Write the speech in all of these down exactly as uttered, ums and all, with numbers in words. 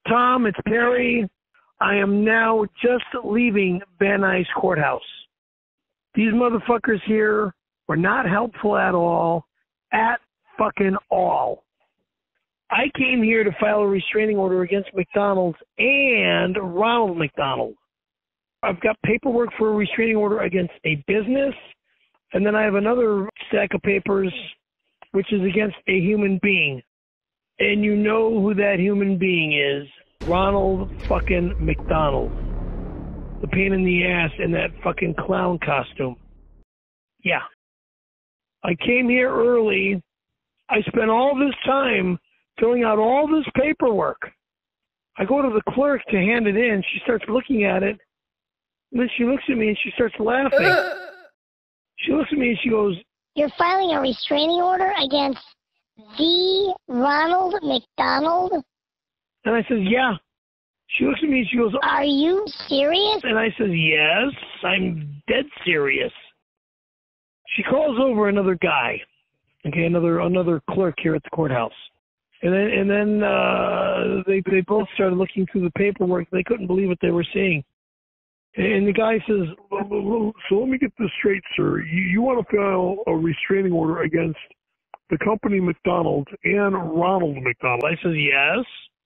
Tom, it's Perry. I am now just leaving Van Nuys Courthouse. These motherfuckers here were not helpful at all. At fucking all. I came here to file a restraining order against McDonald's and Ronald McDonald. I've got paperwork for a restraining order against a business, and then I have another stack of papers which is against a human being. And you know who that human being is. Ronald fucking McDonald. The pain in the ass in that fucking clown costume. Yeah. I came here early. I spent all this time filling out all this paperwork. I go to the clerk to hand it in. She starts looking at it. And then she looks at me and she starts laughing. She looks at me and she goes, "You're filing a restraining order against the Ronald McDonald?" And I said, "Yeah." She looks at me and she goes, "Are you serious?" And I said, "Yes, I'm dead serious." She calls over another guy, okay, another another clerk here at the courthouse. And then and then uh, they they both started looking through the paperwork. They couldn't believe what they were seeing. And the guy says, "So let me get this straight, sir. You, you want to file a restraining order against the company McDonald's and Ronald McDonald?" I says, "Yes."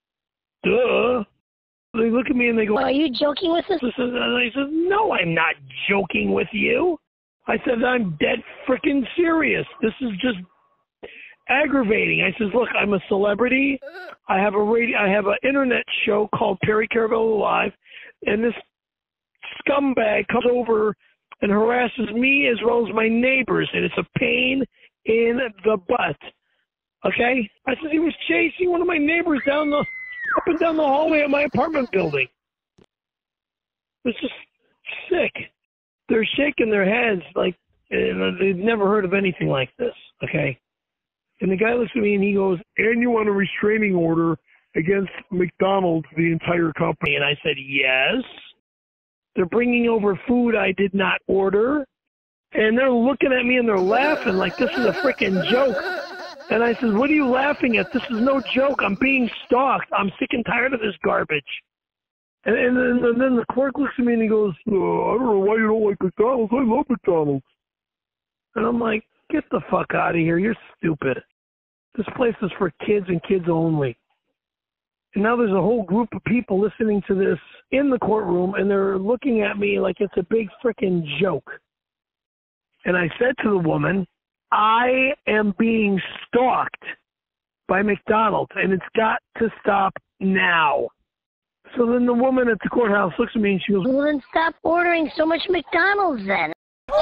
Duh. They look at me and they go, "Are you joking with us?" And I said, "No, I'm not joking with you." I said, "I'm dead freaking serious. This is just aggravating." I says, "Look, I'm a celebrity. I have a radio, I have an internet show called Perry Caravello Live, and this scumbag comes over and harasses me as well as my neighbors, and it's a pain in the butt." Okay? I said, "He was chasing one of my neighbors down the up and down the hallway of my apartment building." It's just sick. They're shaking their heads like they've never heard of anything like this, okay? And the guy looks at me and he goes, "And you want a restraining order against McDonald's, the entire company?" And I said, "Yes. They're bringing over food I did not order." And they're looking at me and they're laughing like this is a freaking joke. And I said, "What are you laughing at? This is no joke. I'm being stalked. I'm sick and tired of this garbage." And, and, then, and then the clerk looks at me and he goes, "Oh, I don't know why you don't like McDonald's. I love McDonald's." And I'm like, "Get the fuck out of here. You're stupid. This place is for kids and kids only." And now there's a whole group of people listening to this in the courtroom, and they're looking at me like it's a big freaking joke. And I said to the woman, "I am being stalked by McDonald's, and it's got to stop now." So then the woman at the courthouse looks at me and she goes, "Well, then stop ordering so much McDonald's then."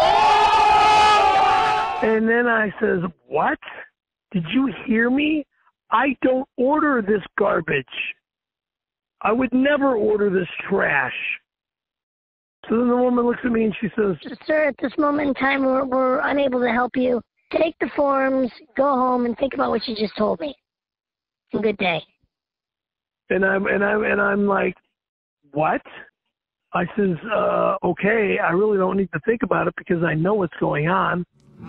And then I says, "What? Did you hear me? I don't order this garbage. I would never order this trash." So then the woman looks at me and she says, "Sir, at this moment in time, we're, we're unable to help you. Take the forms, go home, and think about what you just told me. Good day." And I'm and I'm and I'm like, "What?" I says, uh, "Okay, I really don't need to think about it because I know what's going on.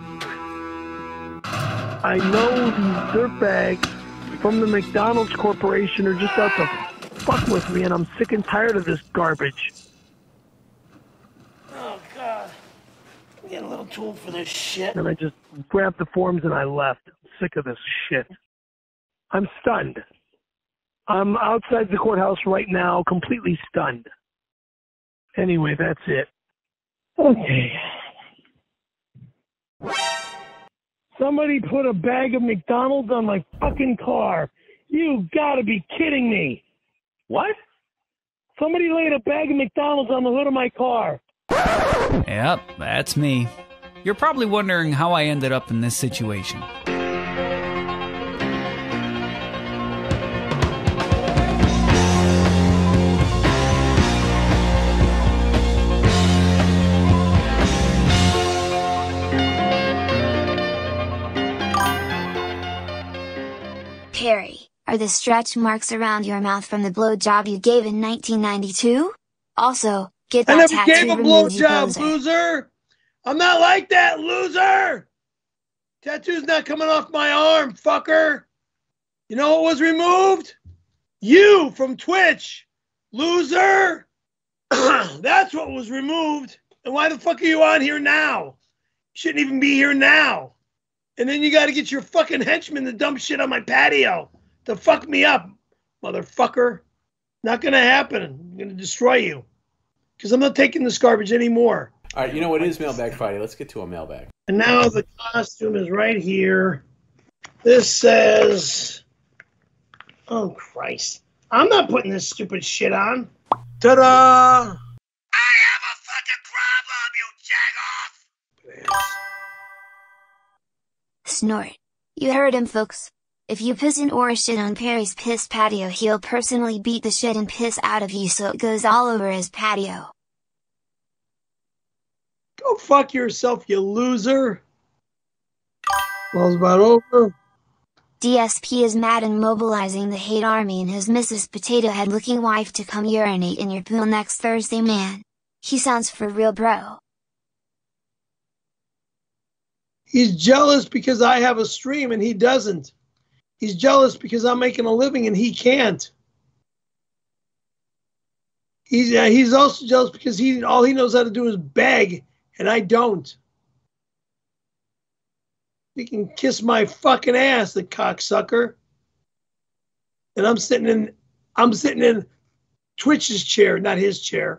I know these dirtbags from the McDonald's Corporation are just out to fuck with me, and I'm sick and tired of this garbage." Oh, God. I'm getting a little too old for this shit. And I just grabbed the forms and I left. I'm sick of this shit. I'm stunned. I'm outside the courthouse right now, completely stunned. Anyway, that's it. Okay. Somebody put a bag of McDonald's on my fucking car. You gotta be kidding me. What? Somebody laid a bag of McDonald's on the hood of my car. Yep, that's me. You're probably wondering how I ended up in this situation. Perry, are the stretch marks around your mouth from the blowjob you gave in nineteen ninety-two? Also, get that I never tattoo gave a removed, you blowjob, poser. loser. I'm not like that, loser. Tattoo's not coming off my arm, fucker. You know what was removed? You from Twitch, loser. That's what was removed. And why the fuck are you on here now? You shouldn't even be here now. And then you got to get your fucking henchmen to dump shit on my patio to fuck me up, motherfucker. Not going to happen. I'm going to destroy you. Because I'm not taking this garbage anymore. All right, you know what? It is Mailbag Friday. Let's get to a mailbag. And now the costume is right here. This says... Oh, Christ. I'm not putting this stupid shit on. Ta-da! I have a fucking problem, you jagoff! Snort. You heard him, folks. If you piss in or shit on Perry's piss patio, he'll personally beat the shit and piss out of you so it goes all over his patio. Go fuck yourself, you loser. Ball's about over. D S P is mad and mobilizing the hate army and his Missus Potato Head looking wife to come urinate in your pool next Thursday, man. He sounds for real, bro. He's jealous because I have a stream and he doesn't. He's jealous because I'm making a living and he can't. He's uh, he's also jealous because he all he knows how to do is beg and I don't. He can kiss my fucking ass, the cocksucker. And I'm sitting in I'm sitting in Twitch's chair, not his chair.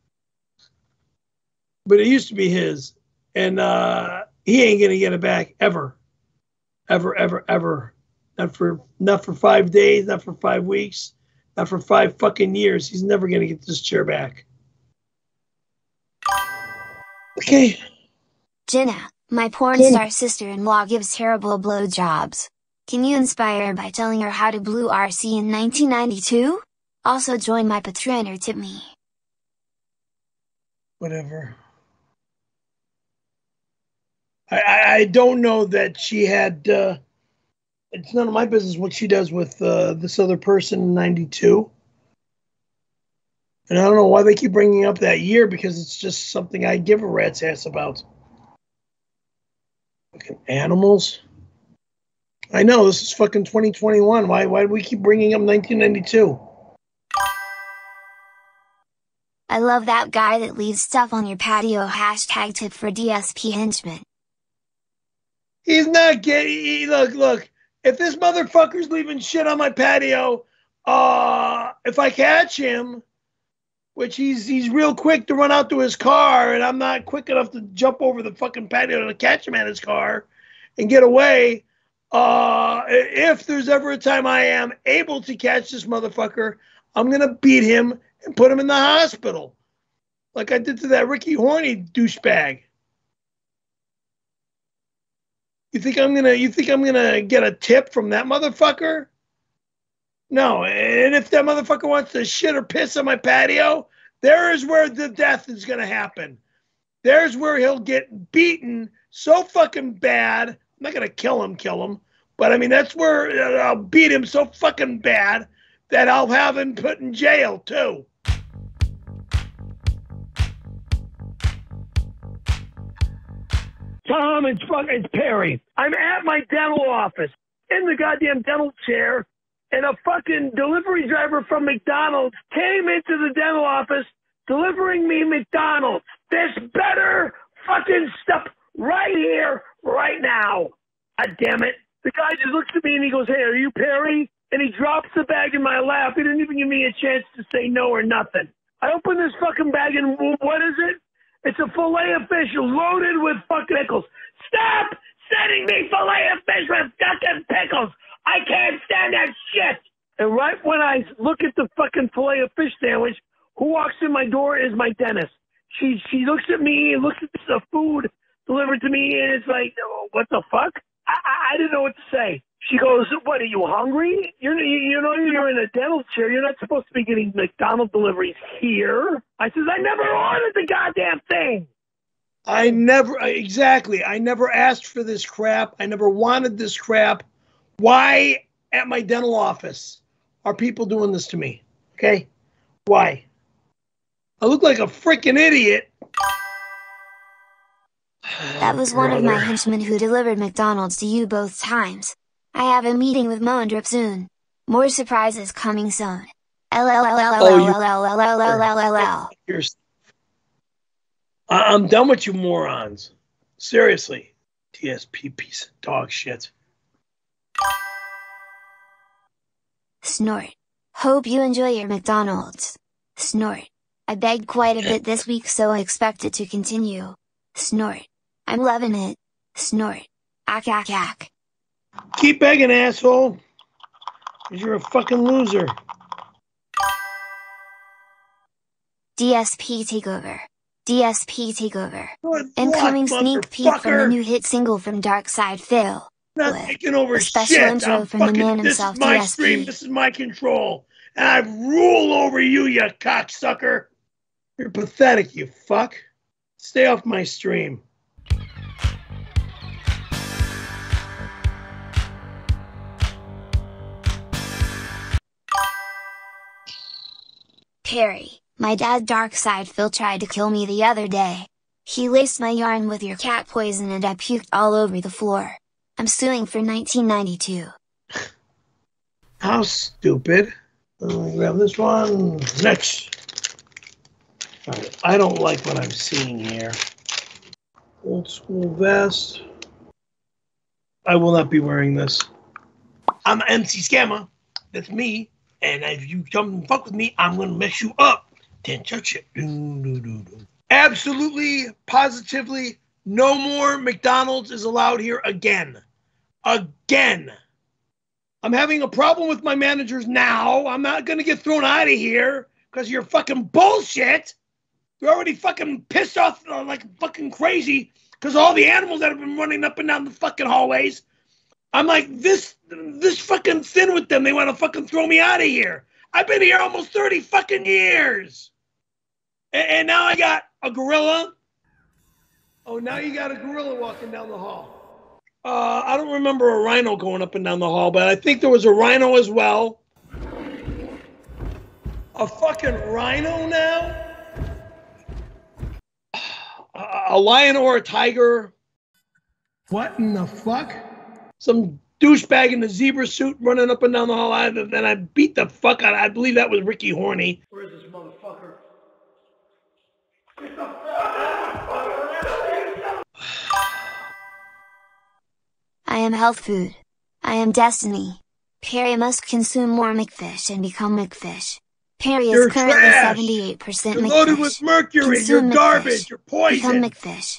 But it used to be his. And uh, he ain't gonna get it back ever. Ever, ever, ever. Not for not for five days, not for five weeks, not for five fucking years. He's never gonna get this chair back. Okay. Jenna, my porn Jenna. star sister-in-law gives terrible blowjobs. Can you inspire her by telling her how to blue R C in nineteen ninety-two? Also join my Patreon or tip me. Whatever. I, I, I don't know that she had... Uh, it's none of my business what she does with uh, this other person in ninety-two. And I don't know why they keep bringing up that year because it's just something I give a rat's ass about. Fucking animals. I know, this is fucking twenty twenty-one. Why, why do we keep bringing up nineteen ninety-two? I love that guy that leaves stuff on your patio. Hashtag tip for D S P henchmen. He's not getting... He, look, look. If this motherfucker's leaving shit on my patio, uh, if I catch him, which he's he's real quick to run out to his car, and I'm not quick enough to jump over the fucking patio to catch him at his car and get away, uh, if there's ever a time I am able to catch this motherfucker, I'm going to beat him and put him in the hospital. Like I did to that Ricky Horny douchebag. You think I'm gonna? You think I'm gonna get a tip from that motherfucker? No. And if that motherfucker wants to shit or piss on my patio, there is where the death is gonna happen. There's where he'll get beaten so fucking bad. I'm not gonna kill him, kill him, but I mean that's where I'll beat him so fucking bad that I'll have him put in jail too. Tom, it's fucking it's Perry. I'm at my dental office in the goddamn dental chair, and a fucking delivery driver from McDonald's came into the dental office delivering me McDonald's. This better fucking stop right here, right now. God damn it. The guy just looks at me and he goes, "Hey, are you Perry?" And he drops the bag in my lap. He didn't even give me a chance to say no or nothing. I open this fucking bag and what is it? It's a fillet of fish loaded with fucking pickles. Stop sending me fillet of fish with fucking pickles. I can't stand that shit. And right when I look at the fucking fillet of fish sandwich, who walks in my door is my dentist. She she looks at me and looks at the food delivered to me, and it's like, oh, what the fuck? I, I, I didn't know what to say. She goes, "What, are you hungry? You're, you, you know you're in a dental chair. You're not supposed to be getting McDonald's deliveries here." I says, "I never ordered the goddamn thing." I never, exactly. I never asked for this crap. I never wanted this crap. Why at my dental office are people doing this to me? Okay? Why? I look like a freaking idiot. That was one of my henchmen who delivered McDonald's to you both times. I have a meeting with Moandrip soon. More surprises coming soon. L L L L L L L L L L L L L. I'm done with you morons. Seriously. T S P piece of dog shit. Snort. Hope you enjoy your McDonald's. Snort. I begged quite a bit this week, so I expect it to continue. Snort. I'm loving it. Snort. Ack ack ack. Keep begging, asshole. Because you're a fucking loser. D S P Takeover. D S P Takeover. Good Incoming luck, sneak peek from the new hit single from Darkside Phil. Not With taking over a special shit. intro I'm from the fucking, man this himself, is my D S P. stream. This is my control. And I rule over you, you cocksucker. You're pathetic, you fuck. Stay off my stream. Perry, my dad Darkside Phil tried to kill me the other day. He laced my yarn with your cat poison and I puked all over the floor. I'm suing for nineteen ninety-two. How stupid. Let me grab this one. Next. All right. I don't like what I'm seeing here. Old school vest. I will not be wearing this. I'm M C Scammer. That's me. And if you come and fuck with me, I'm going to mess you up. Then touch it. Do, do, do, do. Absolutely, positively, no more McDonald's is allowed here again. Again. I'm having a problem with my managers now. I'm not going to get thrown out of here because you're fucking bullshit. You're already fucking pissed off uh, like fucking crazy because all the animals that have been running up and down the fucking hallways. I'm like this, this fucking thin with them. They want to fucking throw me out of here. I've been here almost thirty fucking years. And, and now I got a gorilla. Oh, now you got a gorilla walking down the hall. Uh, I don't remember a rhino going up and down the hall, but I think there was a rhino as well. A fucking rhino now? A, a lion or a tiger? What in the fuck? Some douchebag in a zebra suit running up and down the hall. I, then I beat the fuck out of I believe that was Ricky Horney. Where's this motherfucker? I am health food. I am destiny. Perry must consume more McFish and become McFish. Perry is You're currently trash. seventy-eight percent You're McFish. loaded with mercury. Consume You're garbage. McFish. You're poison. Become McFish.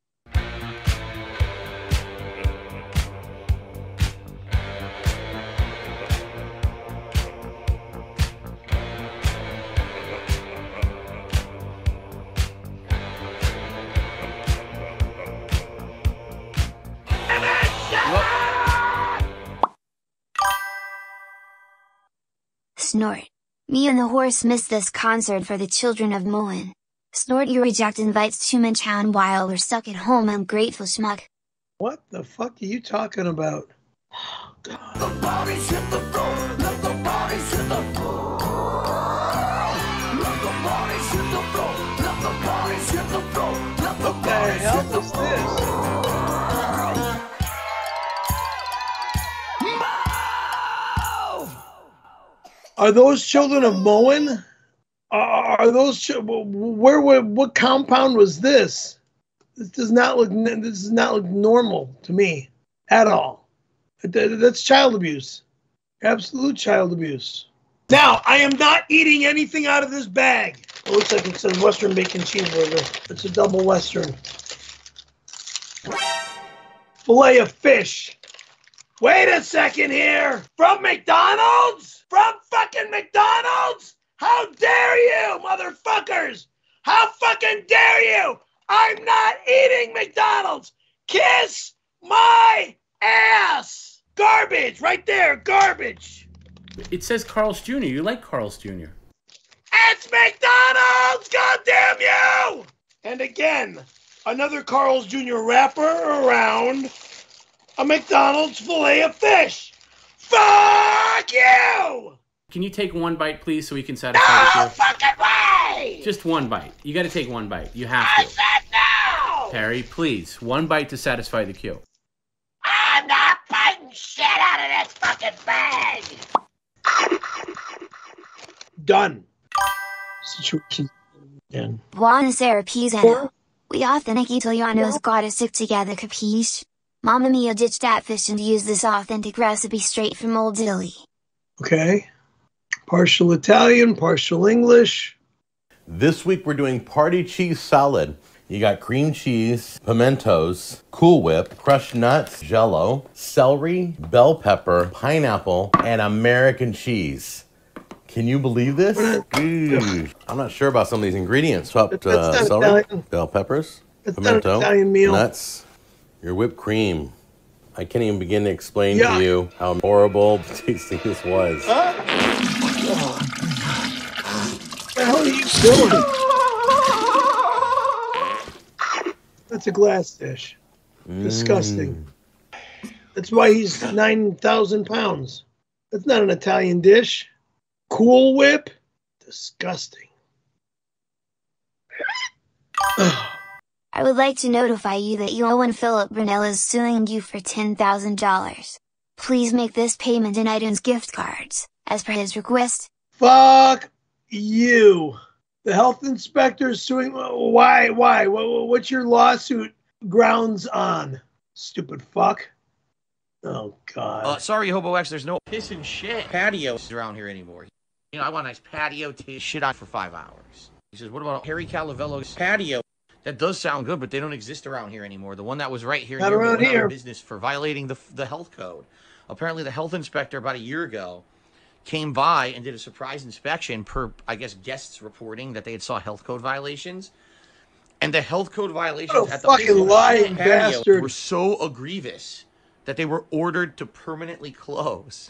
Snort. Me and the horse missed this concert for the children of Moen. Snort, you reject invites to Manchown while we're stuck at home, ungrateful schmuck. What the fuck are you talking about? Oh, God. The bodies hit the floor. Let the bodies hit the floor. Let the bodies hit the floor. Let the bodies hit the floor. Let the what the hell is this? Are those children of Moen? Are, are those ch- where? What, what compound was this? This does not look. This does not look normal to me at all. That's child abuse. Absolute child abuse. Now I am not eating anything out of this bag. It looks like it says Western Bacon Cheeseburger. It's a double Western. Filet of fish. Wait a second here. From McDonald's? From fucking McDonald's? How dare you, motherfuckers? How fucking dare you? I'm not eating McDonald's. Kiss my ass. Garbage right there. Garbage. It says Carl's Junior You like Carl's Junior It's McDonald's. God damn you. And again, another Carl's Junior wrapper around a McDonald's filet of fish. Fuck you! Can you take one bite, please, so we can satisfy No the queue? fucking way! Just one bite. You got to take one bite. You have I to. said no! Perry, please. One bite to satisfy the queue. I'm not biting shit out of this fucking bag! Done. Situation. And Buonasera Pisano. We authentic Italianos gotta stick together, capiche? Mamma mia, ditch that fish and use this authentic recipe straight from old Italy. okay. Partial Italian, partial English. This week we're doing party cheese salad. You got cream cheese, pimentos, Cool Whip, crushed nuts, Jell-O, celery, bell pepper, pineapple, and American cheese. Can you believe this? Ooh, I'm not sure about some of these ingredients. Chopped uh, That's not celery, Italian. bell peppers, That's not an pimento, Italian meal. nuts, your whipped cream. I can't even begin to explain Yuck. to you how horrible tasting this was. What the hell are you doing? That's a glass dish. Disgusting. That's why he's nine thousand pounds. That's not an Italian dish. Cool Whip? Disgusting. I would like to notify you that Johan Philip Brunel is suing you for ten thousand dollars. Please make this payment in iTunes gift cards, as per his request. Fuck you. The health inspector is suing. Why? Why? What- What's your lawsuit grounds on? Stupid fuck. Oh, God. Uh, sorry, Hobo X, there's no piss and shit patios around here anymore. You know, I want a nice patio to shit on for five hours. He says, what about Harry Calavello's patio? That does sound good, but they don't exist around here anymore. The one that was right here Not near me around went out of here. business for violating the, the health code. Apparently, the health inspector about a year ago came by and did a surprise inspection per, I guess, guests reporting that they had saw health code violations. And the health code violations What a at the fucking piss and lying shit patio bastard. were so egregious that they were ordered to permanently close.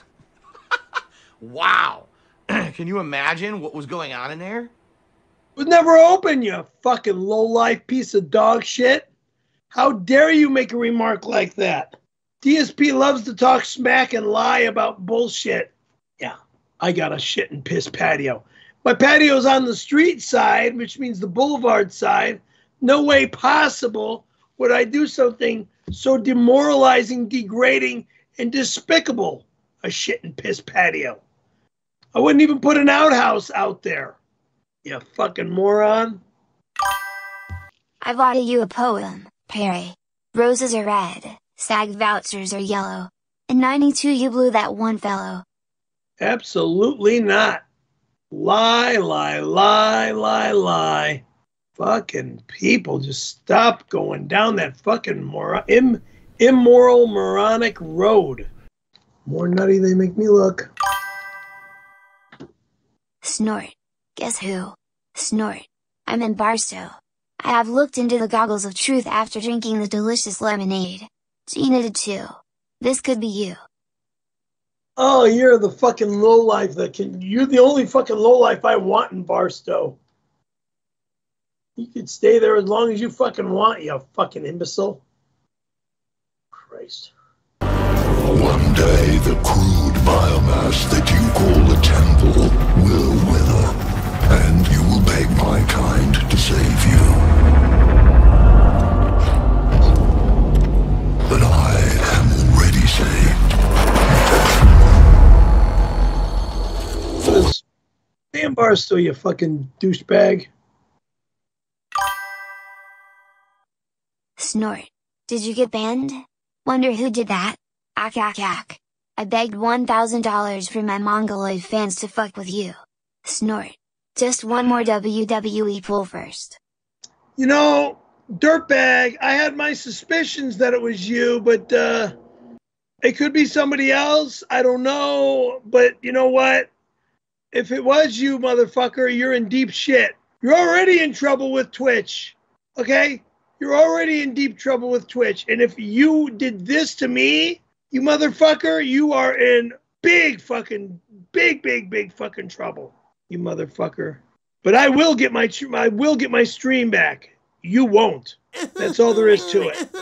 Wow. Can you imagine what was going on in there? It was never open, you fucking low-life piece of dog shit. How dare you make a remark like that? D S P loves to talk smack and lie about bullshit. Yeah, I got a shit and piss patio. My patio's on the street side, which means the boulevard side. No way possible would I do something so demoralizing, degrading, and despicable. A shit and piss patio. I wouldn't even put an outhouse out there. You fucking moron. I've allotted you a poem, Perry. Roses are red, SAG vouchers are yellow. In ninety-two you blew that one fellow. Absolutely not. Lie, lie, lie, lie, lie. Fucking people, just stop going down that fucking mor- Im- immoral, moronic road. More nutty they make me look. Snort. Guess who? Snort. I'm in Barstow. I have looked into the goggles of truth after drinking the delicious lemonade. Gina did too. This could be you. Oh, you're the fucking lowlife that can. You're the only fucking lowlife I want in Barstow. You could stay there as long as you fucking want, you fucking imbecile. Christ. One day the crude biomass that you call a temple will wither, and you will beg my kind to save you. But I am already saved. Stay in Barstow, you fucking douchebag. Snort. Did you get banned? Wonder who did that? Ack ack ack. I begged one thousand dollars for my Mongoloid fans to fuck with you. Snort. Just one more W W E pull first. You know, dirtbag, I had my suspicions that it was you, but uh, it could be somebody else. I don't know. But you know what? If it was you, motherfucker, you're in deep shit. You're already in trouble with Twitch. Okay? You're already in deep trouble with Twitch. And if you did this to me, you motherfucker, you are in big fucking, big, big, big fucking trouble. You motherfucker. But I will get my, I will get my stream back. You won't. That's all there is to it.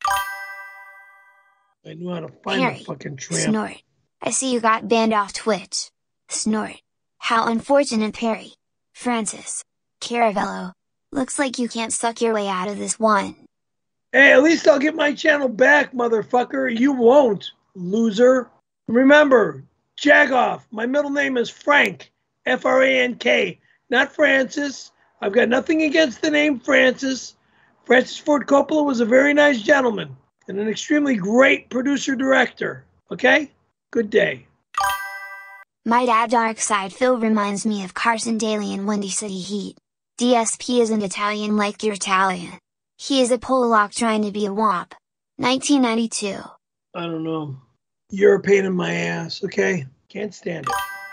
I knew how to find Perry. the fucking tramp. Snort. I see you got banned off Twitch. Snort. How unfortunate, Perry. Francis. Caravello. Looks like you can't suck your way out of this one. Hey, at least I'll get my channel back, motherfucker. You won't, loser. Remember, Jagoff. My middle name is Frank. F R A N K, not Francis. I've got nothing against the name Francis. Francis Ford Coppola was a very nice gentleman and an extremely great producer-director. Okay? Good day. My dad Dark Side Phil reminds me of Carson Daly in Windy City Heat. D S P isn't Italian like you're Italian. He is a Polak trying to be a W A P. nineteen ninety-two. I don't know. You're a pain in my ass, okay? Can't stand it.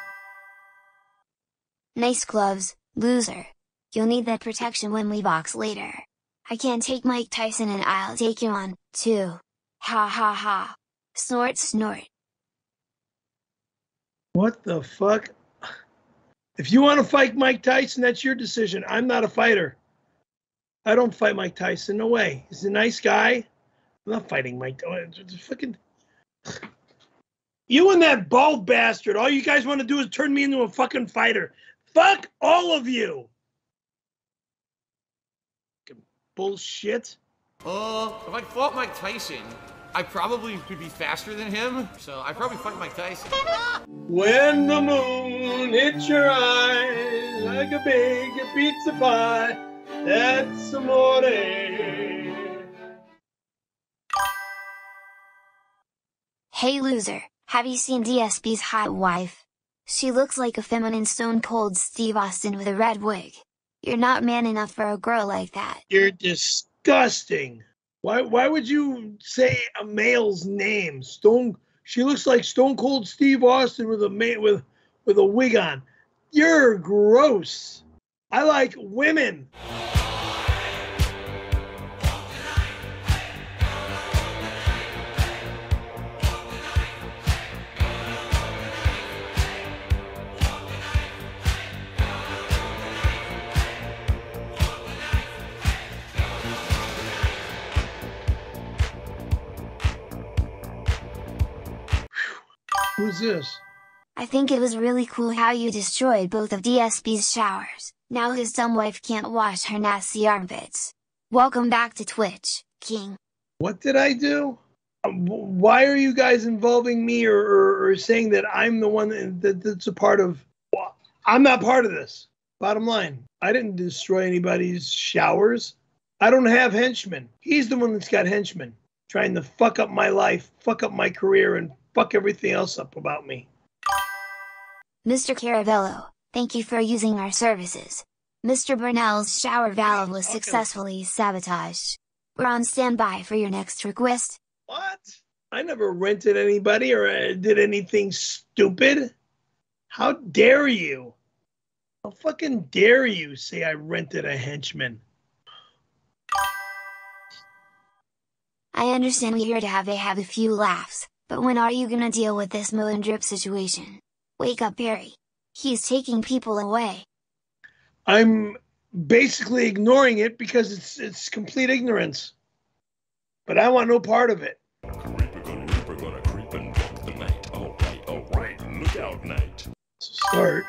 Nice gloves, loser. You'll need that protection when we box later. I can't take Mike Tyson and I'll take you on, too. Ha ha ha. Snort snort. What the fuck? If you want to fight Mike Tyson, that's your decision. I'm not a fighter. I don't fight Mike Tyson. No way. He's a nice guy. I'm not fighting Mike Tyson. Fucking... You and that bald bastard, all you guys want to do is turn me into a fucking fighter. Fuck all of you. Fucking bullshit. Uh, if I fought Mike Tyson, I probably would be faster than him, so I'd probably fight Mike Tyson. When the moon hits your eyes like a big pizza pie, that's amore. Hey loser, have you seen D S P's hot wife? She looks like a feminine Stone Cold Steve Austin with a red wig. You're not man enough for a girl like that. You're disgusting. Why why would you say a male's name? Stone She looks like Stone Cold Steve Austin with a ma- with with a wig on. You're gross. I like women. Who's this? I think it was really cool how you destroyed both of D S P's showers. Now his dumb wife can't wash her nasty armpits. Welcome back to Twitch, King. What did I do? Um, why are you guys involving me or, or, or saying that I'm the one that, that's a part of... I'm not part of this. Bottom line, I didn't destroy anybody's showers. I don't have henchmen. He's the one that's got henchmen. Trying to fuck up my life, fuck up my career, and fuck everything else up about me. Mister Caravello, thank you for using our services. Mister Burnell's shower valve was successfully sabotaged. We're on standby for your next request. What? I never rented anybody or uh, did anything stupid. How dare you? How fucking dare you say I rented a henchman? I understand we're here to have a have a few laughs, but when are you gonna deal with this Mo and Drip situation? Wake up, Barry. He's taking people away. I'm basically ignoring it because it's it's complete ignorance. But I want no part of it. Creeper gonna reaper gonna creep and walk the night. Alright, alright, look out night. Start.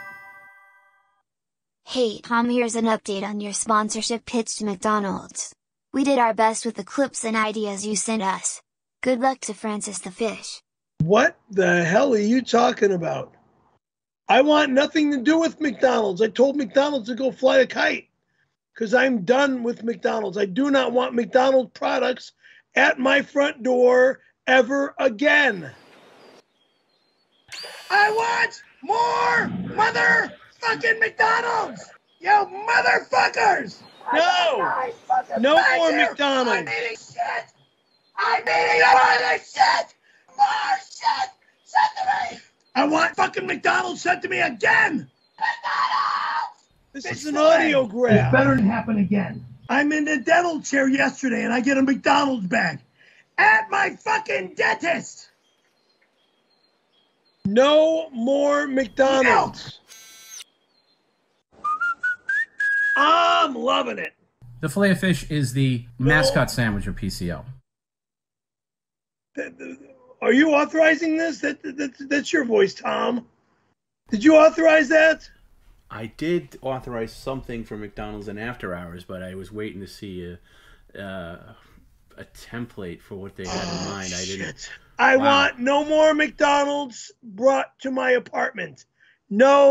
Hey Tom, here's an update on your sponsorship pitch to McDonald's. We did our best with the clips and ideas you sent us. Good luck to Francis the Fish. What the hell are you talking about? I want nothing to do with McDonald's. I told McDonald's to go fly a kite because I'm done with McDonald's. I do not want McDonald's products at my front door ever again. I want more motherfucking McDonald's! You motherfuckers! No! No more McDonald's! I'm eating shit! I'm eating more shit! More shit! Send to me! I want fucking McDonald's sent to me again! McDonald's! This is an audiograph. It better happen again. I'm in the dental chair yesterday and I get a McDonald's bag. At my fucking dentist! No more McDonald's. I'm loving it. The Filet-O-Fish is the mascot sandwich of P C L. Are you authorizing this? That, that, that's your voice, Tom. Did you authorize that? I did authorize something for McDonald's and After Hours, but I was waiting to see a, uh, a template for what they had in mind. I didn't. I wow. want no more McDonald's brought to my apartment. No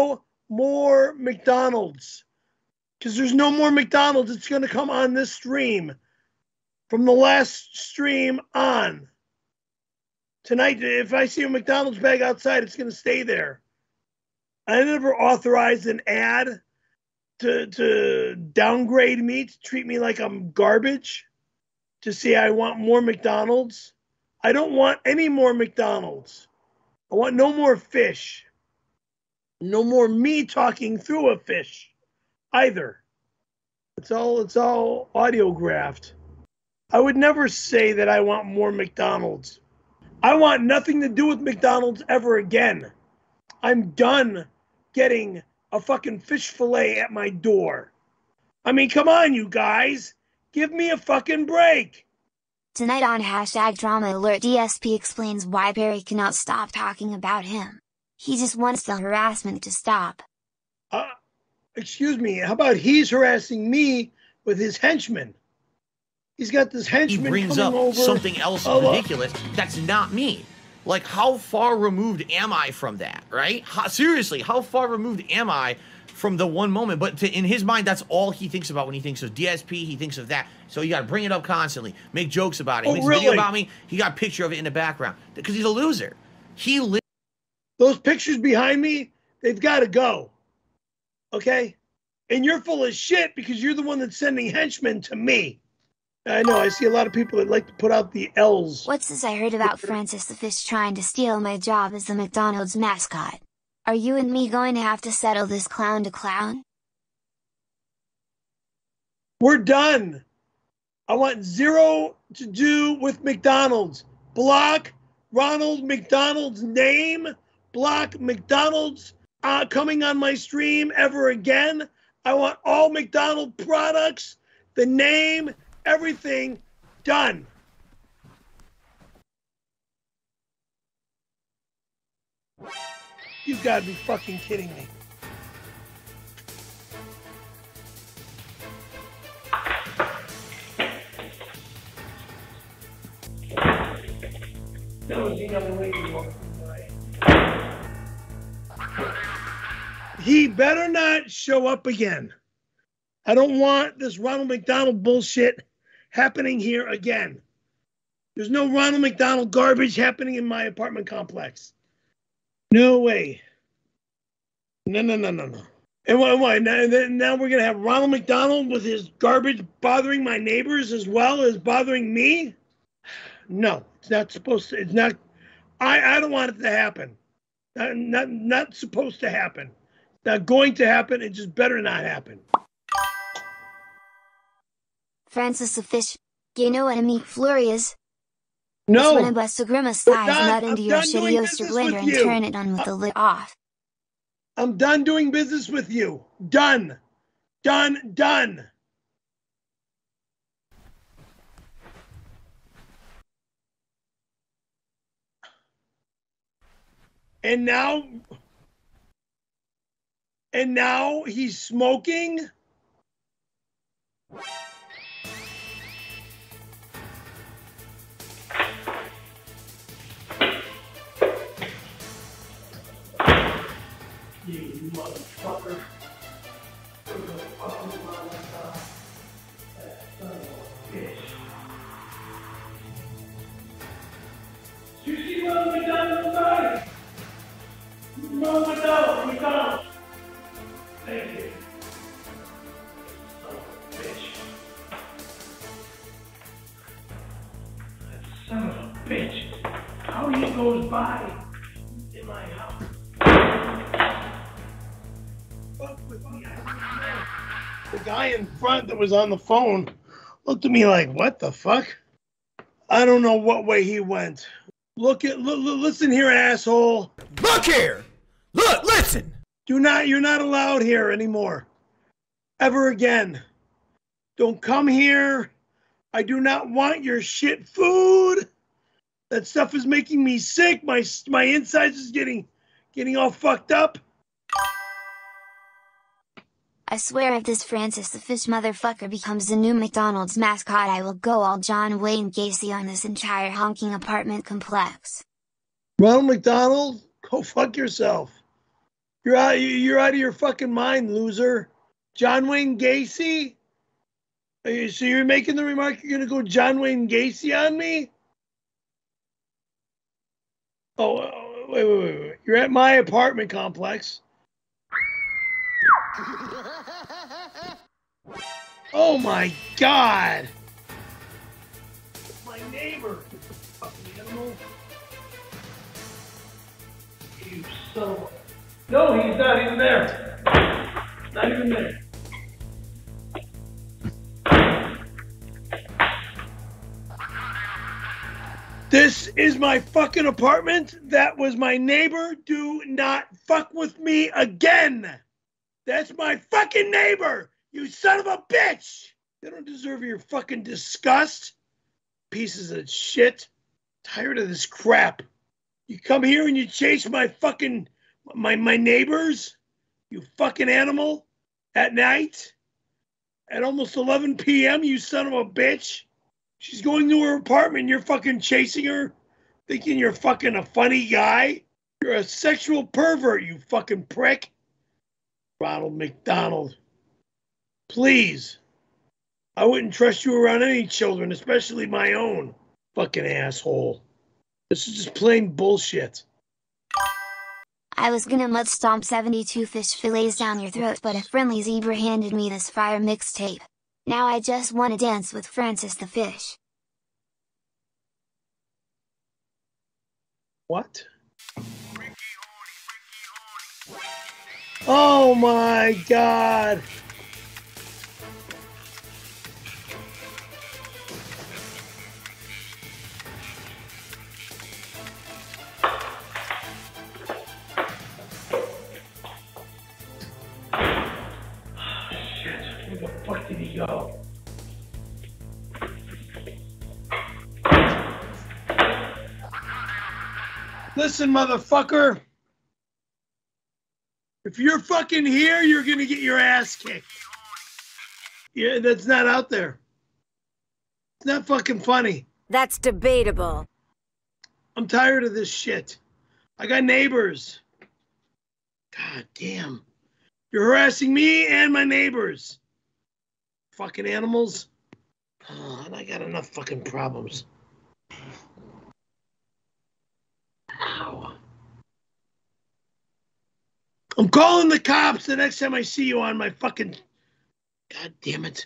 more McDonald's. Because there's no more McDonald's. It's going to come on this stream. From the last stream on. Tonight, if I see a McDonald's bag outside, it's going to stay there. I never authorized an ad to, to downgrade me, to treat me like I'm garbage, to say I want more McDonald's. I don't want any more McDonald's. I want no more fish. No more me talking through a fish either. It's all, it's all audiographed. I would never say that I want more McDonald's. I want nothing to do with McDonald's ever again. I'm done getting a fucking fish fillet at my door. I mean, come on, you guys. Give me a fucking break. Tonight on hashtag Drama Alert, D S P explains why Barry cannot stop talking about him. He just wants the harassment to stop. Uh, excuse me, how about he's harassing me with his henchmen? He's got this henchman He brings coming up over. something else Oh, uh, ridiculous. That's not me. Like, how far removed am I from that, right? How, seriously, how far removed am I from the one moment? But to, in his mind, that's all he thinks about when he thinks of D S P. He thinks of that. So you got to bring it up constantly. Make jokes about it. He Oh, makes really? a video about me. He got a picture of it in the background. Because he's a loser. He li- Those pictures behind me, they've got to go. Okay? And you're full of shit because you're the one that's sending henchmen to me. I know, I see a lot of people that like to put out the L's. What's this I heard about Francis the Fish trying to steal my job as the McDonald's mascot? Are you and me going to have to settle this clown to clown? We're done. I want zero to do with McDonald's. Block Ronald McDonald's name. Block McDonald's uh, coming on my stream ever again. I want all McDonald's products, the name, everything done. You've got to be fucking kidding me. That was the other lady walking by. He better not show up again. I don't want this Ronald McDonald bullshit happening here again. There's no Ronald McDonald garbage happening in my apartment complex. No way. No, no, no, no, no. And why? why? Now, now we're going to have Ronald McDonald with his garbage bothering my neighbors as well as bothering me? No, it's not supposed to. It's not. I, I don't want it to happen. Not, not, not supposed to happen. Not going to happen. It just better not happen. Francis the Fish, you know what a meat flurry is? No. It's when I bust a grimace thighs done. nut into I'm your done shitty doing Oster business blender with and you. turn it on with the lid off. I'm done doing business with you. Done. Done. Done. And now, and now he's smoking. You motherfucker. Oh my God. That son of a bitch. You see Ronald McDonald inside? Ronald McDonald, McDonald. Thank you. Son of a bitch. That son of a bitch. How he goes by in my house. Fuck with me. I don't know. The guy in front that was on the phone looked at me like, what the fuck? I don't know what way he went. Look at, look, listen here, asshole. Look here. Look, listen. Do not, you're not allowed here anymore. Ever again. Don't come here. I do not want your shit food. That stuff is making me sick. My, my insides is getting, getting all fucked up. I swear if this Francis the Fish motherfucker becomes the new McDonald's mascot, I will go all John Wayne Gacy on this entire honking apartment complex. Ronald McDonald, go fuck yourself. You're out. You're out of your fucking mind, loser. John Wayne Gacy. Are you, so you're making the remark you're gonna go John Wayne Gacy on me? Oh, uh, wait, wait, wait, wait. You're at my apartment complex. Oh my God! My neighbor. Fucking animal. You son of a... No, he's not even there. Not even there. This is my fucking apartment. That was my neighbor. Do not fuck with me again. That's my fucking neighbor. You son of a bitch. They don't deserve your fucking disgust. Pieces of shit. Tired of this crap. You come here and you chase my fucking, my, my neighbors. You fucking animal. At night. At almost eleven p.m., you son of a bitch. She's going to her apartment and you're fucking chasing her, thinking you're fucking a funny guy. You're a sexual pervert, you fucking prick. Ronald McDonald. Please. I wouldn't trust you around any children, especially my own. Fucking asshole. This is just plain bullshit. I was gonna mud stomp seventy-two fish fillets down your throat, but a friendly zebra handed me this fire mixtape. Now I just wanna dance with Francis the Fish. What? Oh my God! Where the fuck did he go? Listen, motherfucker. If you're fucking here, you're gonna get your ass kicked. Yeah, that's not out there. It's not fucking funny. That's debatable. I'm tired of this shit. I got neighbors. God damn. You're harassing me and my neighbors. Fucking animals. Oh, and I got enough fucking problems. Ow. I'm calling the cops the next time I see you on my fucking... God damn it.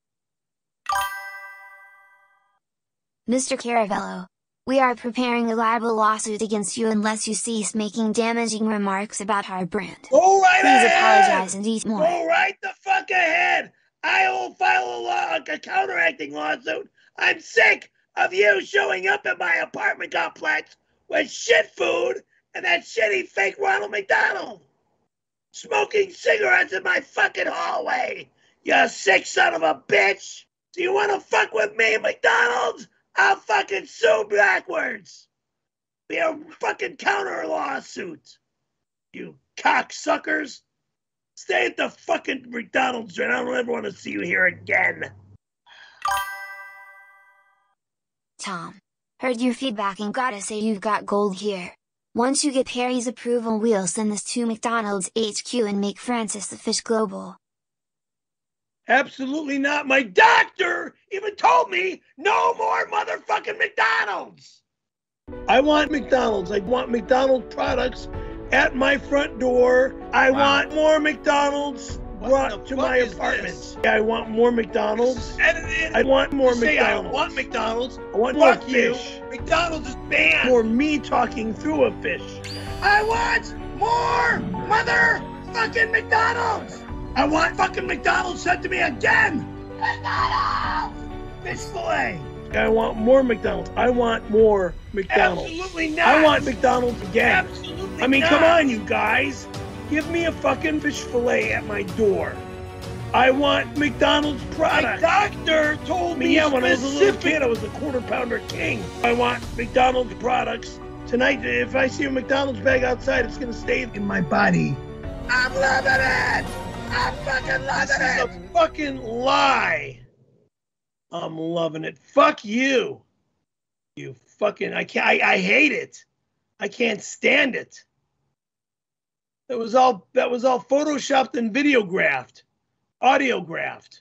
Mister Caravello, we are preparing a libel lawsuit against you unless you cease making damaging remarks about our brand. Go right Please ahead. apologize and eat more. Go right the fuck ahead. I will file a, law, a counteracting lawsuit. I'm sick of you showing up at my apartment complex with shit food and that shitty fake Ronald McDonald. Smoking cigarettes in my fucking hallway. You sick son of a bitch. Do you want to fuck with me, McDonald's? I'll fucking sue backwards. Be a fucking counter lawsuit. You cocksuckers. Stay at the fucking McDonald's and I don't ever want to see you here again. Tom, heard your feedback and gotta say you've got gold here. Once you get Perry's approval, we'll send this to McDonald's H Q and make Francis the Fish global. Absolutely not. My doctor even told me no more motherfucking McDonald's. I want McDonald's. I want McDonald's products at my front door. I wow. want more McDonald's brought to my apartment. I want more McDonald's. I want more McDonald's. I want McDonald's. I want more fish. McDonald's is banned. More me talking through a fish. I want more motherfucking McDonald's. I want fucking McDonald's sent to me again. McDonald's! Fish fillet. I want more McDonald's. I want more McDonald's. Absolutely not. I want McDonald's again. Absolutely I mean, not. Come on, you guys. Give me a fucking fish fillet at my door. I want McDonald's products. My doctor told me, yeah, when I was a little kid, I was a quarter pounder king. I want McDonald's products. Tonight, if I see a McDonald's bag outside, it's going to stay in my body. I'm loving it. I'm fucking loving this it. This is a fucking lie. I'm loving it. Fuck you. You fucking, I can't, I, I hate it. I can't stand it. That was all that was all photoshopped and videographed, audiographed.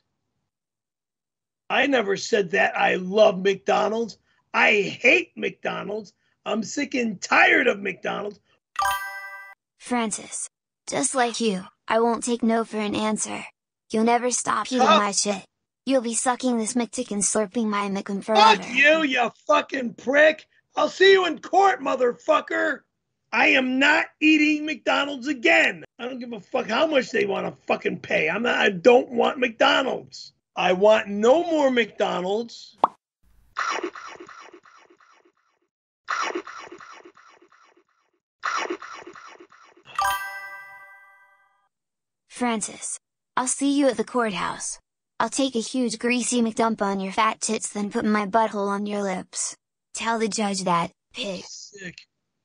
I never said that. I love McDonald's. I hate McDonald's. I'm sick and tired of McDonald's. Francis, just like you, I won't take no for an answer. You'll never stop eating Oh. my shit. You'll be sucking this McTick and slurping my McCum forever. Fuck you, you fucking prick. I'll see you in court, motherfucker. I am not eating McDonald's again. I don't give a fuck how much they want to fucking pay. I'm not, I don't want McDonald's. I want no more McDonald's. Francis, I'll see you at the courthouse. I'll take a huge greasy McDump on your fat tits, then put my butthole on your lips. Tell the judge that, pig. Sick.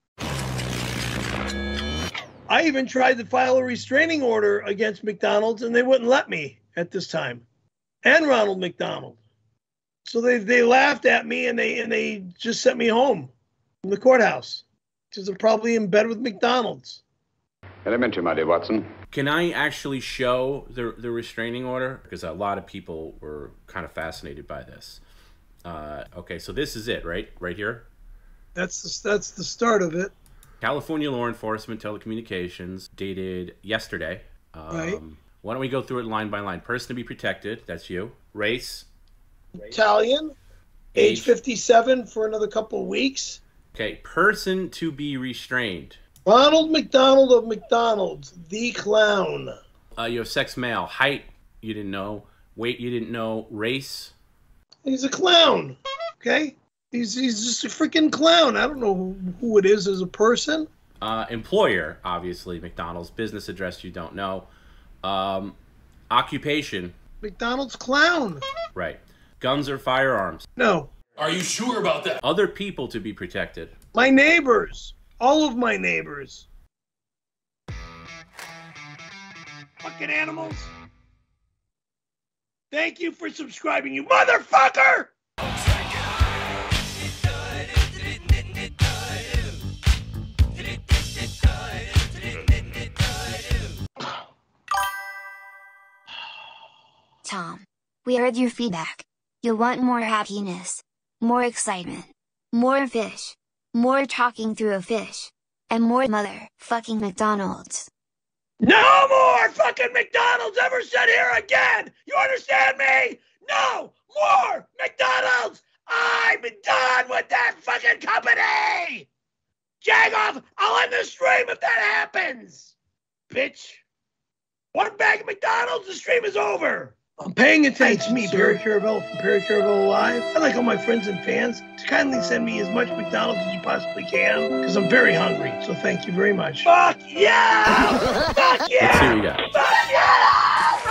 I even tried to file a restraining order against McDonald's, and they wouldn't let me at this time. And Ronald McDonald. So they they laughed at me, and they and they just sent me home from the courthouse because I'm probably in bed with McDonald's. Elementary, my dear Watson. Can I actually show the the restraining order? Because a lot of people were kind of fascinated by this. Uh, okay, so this is it, right? Right here? That's the, that's the start of it. California Law Enforcement Telecommunications, dated yesterday. Um, Right. Why don't we go through it line by line? Person to be protected, that's you. Race. Italian, age fifty-seven for another couple of weeks. Okay, person to be restrained. Ronald McDonald of McDonald's, the clown. Uh, you have sex male. Height, you didn't know. Weight, you didn't know. Race. He's a clown, okay? He's he's just a freaking clown. I don't know who, who it is as a person. Uh, employer, obviously, McDonald's. Business address, you don't know. Um, occupation. McDonald's clown. Right. Guns or firearms. No. Are you sure about that? Other people to be protected. My neighbors. All of my neighbors. Fucking animals. Thank you for subscribing, you motherfucker! Tom, we heard your feedback. You want more happiness, more excitement, more fish, more talking through a fish, and more mother fucking McDonald's. No more fucking McDonald's ever said here again! You understand me? No more McDonald's! I'm done with that fucking company! Jag off! I'll end the stream if that happens! Bitch. One bag of McDonald's, the stream is over! I'm paying attention. It's me, Perry Carabello from Perry Carabello Live. I'd like all my friends and fans to kindly send me as much McDonald's as you possibly can, because I'm very hungry. So thank you very much. Fuck yeah! Fuck yeah! Let's see what we got. Fuck yeah!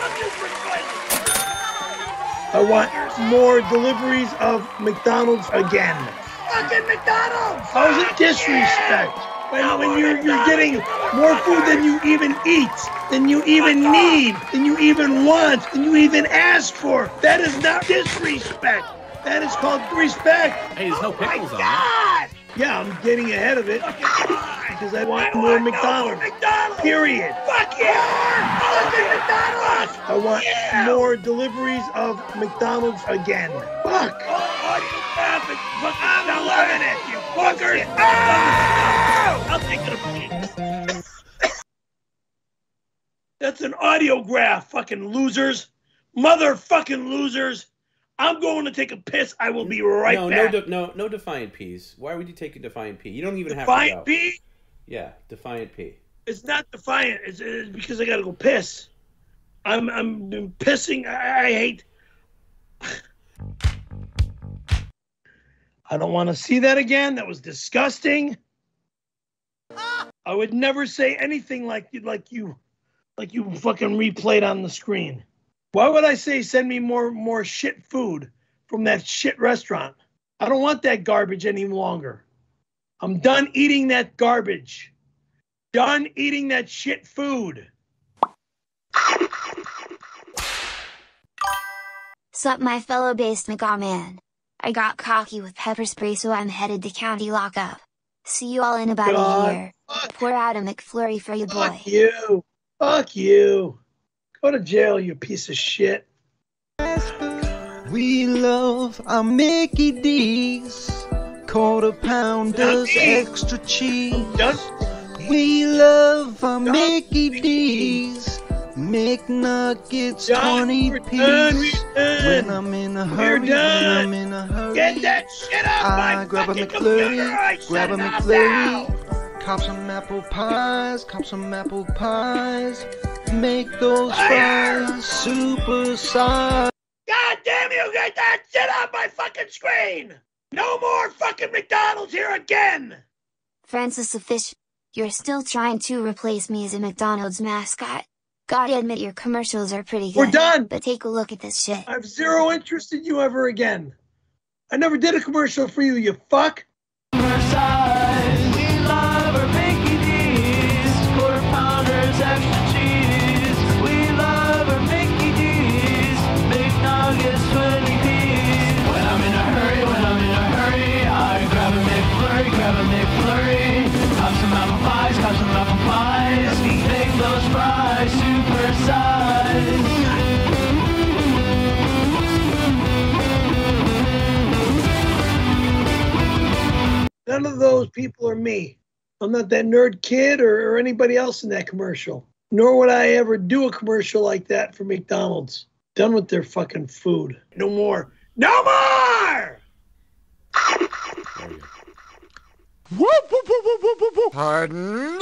I want more deliveries of McDonald's again. Fucking McDonald's! How is it disrespect? When, when you're, you're getting more food than you even eat, than you even need, than you even want, than you even ask for. That is not disrespect. That is called respect. Hey, there's no pickles on it. God! Yeah, I'm getting ahead of it because I want I more want no McDonald's. more McDonald's. Period. Fuck yeah! Fucking McDonald's! I want Yeah! more deliveries of McDonald's again. Fuck. Audio traffic. I'm loving it, you fuckers! Oh! I'll take it. That's an audiograph, fucking losers. Motherfucking losers. I'm going to take a piss. I will be right no, back. No, de- no, no Defiant P's. Why would you take a Defiant P? You don't even Defiant have to go. P? Yeah, Defiant P. It's not Defiant. It's, it's because I got to go piss. I'm I'm pissing. I, I hate. I don't want to see that again. That was disgusting. I would never say anything like you, like you, like you fucking replayed on the screen. Why would I say send me more more shit food from that shit restaurant? I don't want that garbage any longer. I'm done eating that garbage. Done eating that shit food. Sup, my fellow based McGawman. I got cocky with pepper spray, so I'm headed to county lockup. See you all in about God a year. Pour out a McFlurry for your boy. Fuck you. Fuck you. Go to jail, you piece of shit. We love our Mickey D's, quarter pounders, extra cheese. We love our Mickey D's, McNuggets, twenty piece. When I'm in a hurry, when I'm in a hurry, Get that shit off I my grab a fucking computer! McFlurry, I grab a shut it off now! McFlurry, cop some apple pies, cop some apple pies, make those fries super size. God damn you, get that shit off my fucking screen! No more fucking McDonald's here again! Francis the Fish, you're still trying to replace me as a McDonald's mascot. Gotta admit your commercials are pretty good. We're done! But take a look at this shit. I have zero interest in you ever again. I never did a commercial for you, you fuck. None of those people are me. I'm not that nerd kid or, or anybody else in that commercial. Nor would I ever do a commercial like that for McDonald's. Done with their fucking food. No more. No more! Pardon?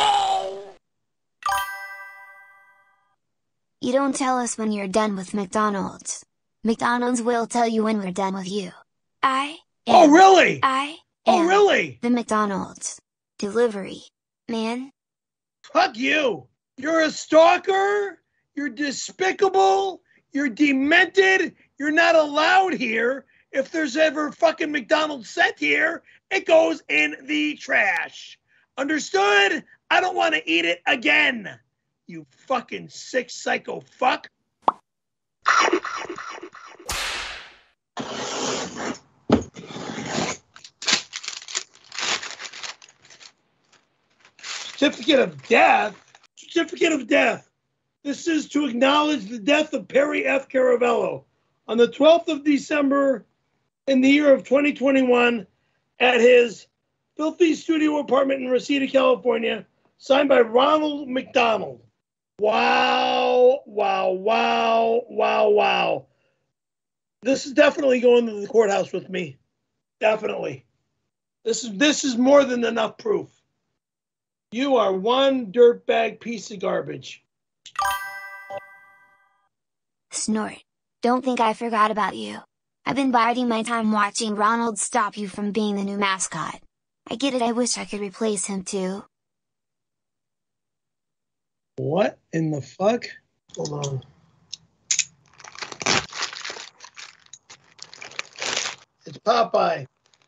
You don't tell us when you're done with McDonald's. McDonald's will tell you when we're done with you. I am, Oh, really? I Oh, am really? the McDonald's delivery man. Fuck you. You're a stalker. You're despicable. You're demented. You're not allowed here. If there's ever fucking McDonald's sent here, it goes in the trash. Understood? I don't want to eat it again. You fucking sick psycho fuck. Certificate of death? Certificate of death. This is to acknowledge the death of Perry F. Caravello on the twelfth of December in the year of twenty twenty-one at his filthy studio apartment in Reseda, California, signed by Ronald McDonald. Wow, wow, wow, wow, wow. This is definitely going to the courthouse with me. Definitely. This is this is more than enough proof. You are one dirtbag piece of garbage. Snort. Don't think I forgot about you. I've been biding my time watching Ronald stop you from being the new mascot. I get it, I wish I could replace him too. What in the fuck? Hold on. It's Popeye.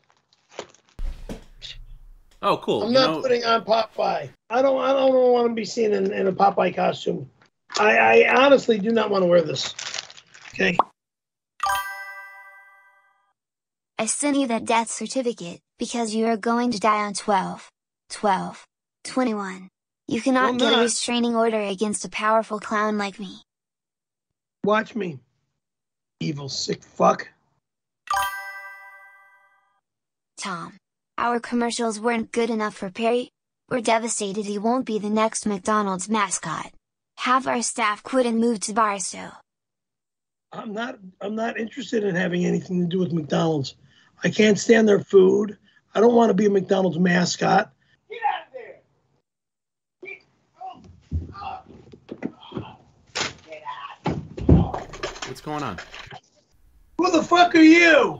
Oh, cool. I'm You not know- putting on Popeye. I don't. I don't want to be seen in, in a Popeye costume. I, I honestly do not want to wear this. Okay. I sent you that death certificate, because you are going to die on twelve, twelve, twenty-one. You cannot Well, get a not. restraining order against a powerful clown like me. Watch me. Evil sick fuck. Tom, our commercials weren't good enough for Perry. We're devastated he won't be the next McDonald's mascot. Have our staff quit and move to Barstow. I'm not. I'm not interested in having anything to do with McDonald's. I can't stand their food. I don't want to be a McDonald's mascot. Get out of there! Get, oh, oh, get out! What's going on? Who the fuck are you?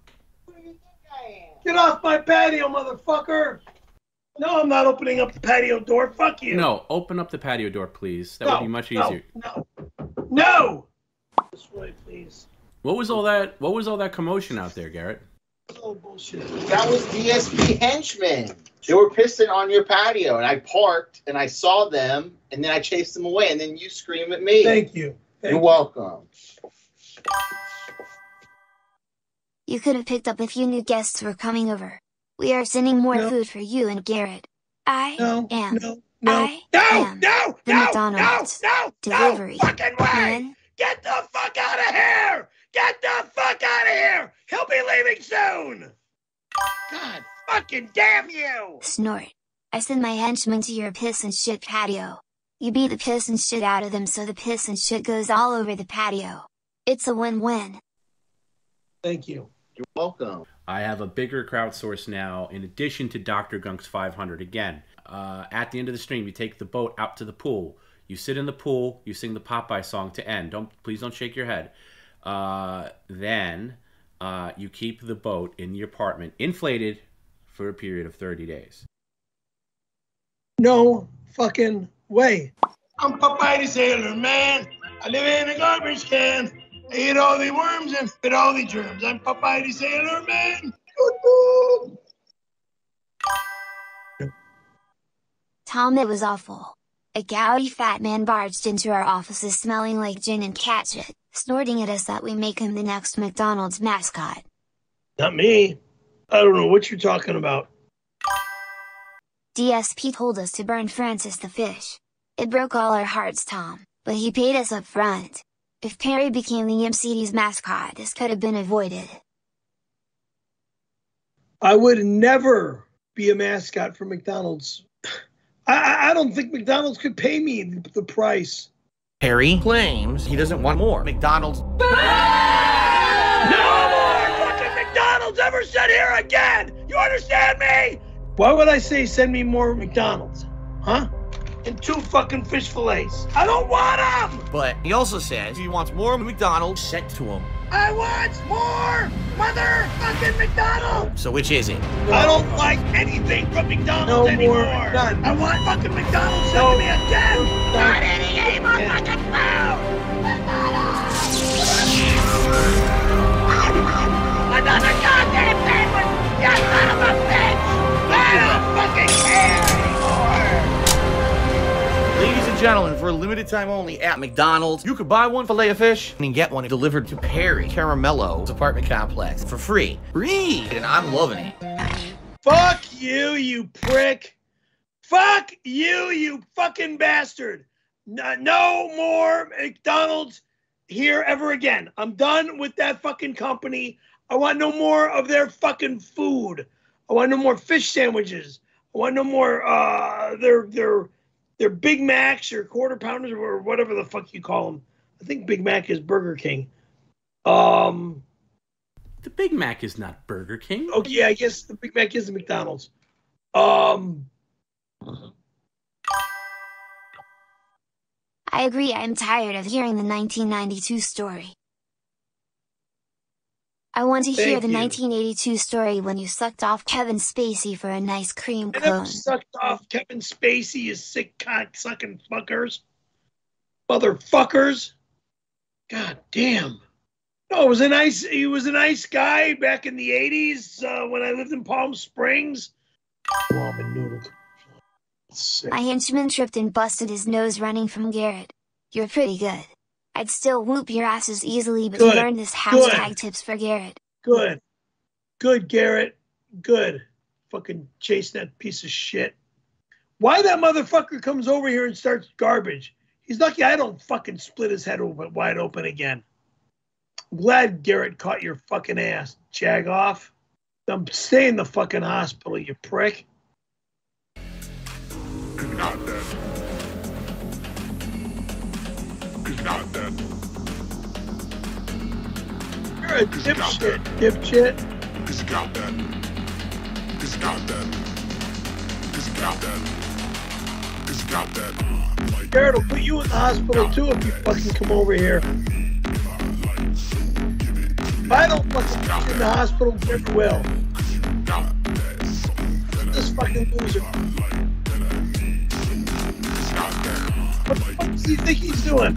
Get off my patio, motherfucker! No, I'm not opening up the patio door. Fuck you. No, open up the patio door, please. That No, would be much no, easier. No. No. This way, please. What was all that? What was all that commotion out there, Garrett? Oh bullshit. That was D S P henchmen. They were pissing on your patio, and I parked, and I saw them, and then I chased them away, and then you scream at me. Thank you. Thank You're you. welcome. You could have picked up if you knew guests were coming over. We are sending more No. food for you and Garrett. I No, am. no, no. I No, am no, the no, McDonald's no, no, delivery no fucking way! man. Get the fuck out of here! Get the fuck out of here! He'll be leaving soon! God fucking damn you! Snort. I send my henchmen to your piss and shit patio. You beat the piss and shit out of them so the piss and shit goes all over the patio. It's a win-win. Thank you. You're welcome. I have a bigger crowdsource now in addition to Doctor Gunk's five hundred. Again, uh, at the end of the stream, you take the boat out to the pool. You sit in the pool. You sing the Popeye song to end. Don't Please don't shake your head. Uh, then uh, you keep the boat in the apartment inflated for a period of thirty days. No fucking way. I'm Popeye the Sailor Man. I live in a garbage can. I eat all the worms and spit all the germs. I'm Popeye the Sailor Man. Tom, it was awful. A gouty fat man barged into our offices smelling like gin and cat shit, snorting at us that we make him the next McDonald's mascot. Not me. I don't know what you're talking about. D S P told us to burn Francis the fish. It broke all our hearts, Tom, but he paid us up front. If Perry became the M C D's mascot, this could have been avoided. I would never be a mascot for McDonald's. I, I don't think McDonald's could pay me the, the price. Perry claims he doesn't want more McDonald's. No more fucking McDonald's ever sit here again! You understand me? Why would I say send me more McDonald's? Huh? And two fucking fish fillets. I don't want them! But he also says he wants more McDonald's sent to him. I want more motherfucking McDonald's! So which is it? I don't like anything from McDonald's No anymore. more, none. I want fucking McDonald's sent No. to me again! No. Not any more fucking food! McDonald's! Another goddamn sandwich! You son of a bitch! I don't fucking care anymore! Ladies and gentlemen, for a limited time only at McDonald's, you could buy one filet of fish and get one delivered to Perry Caramello's apartment complex for free. Free! And I'm loving it. Fuck you, you prick. Fuck you, you fucking bastard. No, no more McDonald's here ever again. I'm done with that fucking company. I want no more of their fucking food. I want no more fish sandwiches. I want no more uh their their their Big Macs or quarter pounders or whatever the fuck you call them. I think Big Mac is Burger King. Um, The Big Mac is not Burger King. okay, yeah, I guess the Big Mac is the McDonald's. Um, I agree, I'm tired of hearing the nineteen ninety-two story. I want to hear Thank the you. nineteen eighty-two story when you sucked off Kevin Spacey for a nice cream I never cone. sucked off Kevin Spacey, you sick cock sucking fuckers. Motherfuckers. God damn. No, it was a nice he was a nice guy back in the eighties uh, when I lived in Palm Springs. Ramen noodle. Sick. My henchman tripped and busted his nose running from Garrett. You're pretty good. I'd still whoop your asses easily, but Good. you learned this Good. hashtag tips for Garrett. Good. Good, Garrett. Good. Fucking chasing that piece of shit. Why that motherfucker comes over here and starts garbage? He's lucky I don't fucking split his head open, wide open again. I'm glad Garrett caught your fucking ass, jag off. I'm stay in the fucking hospital, you prick. He's not dead. He's not dead. You're a dipshit, dipshit. He's not dead. He's not dead. He's not dead. He's not dead. Garrett will put you in the hospital too if you fucking come over here. If I don't fucking put you in the hospital, Garrett will. This fucking loser. What the fuck does he think he's doing?